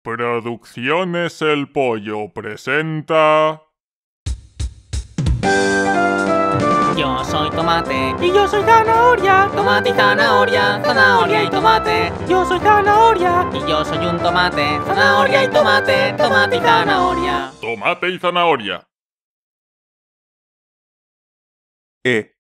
Producciones El Pollo presenta... Yo soy tomate. Y yo soy zanahoria. Tomate y zanahoria, zanahoria y tomate. Yo soy zanahoria. Y yo soy un tomate. Zanahoria y tomate, tomate y zanahoria. Tomate y zanahoria.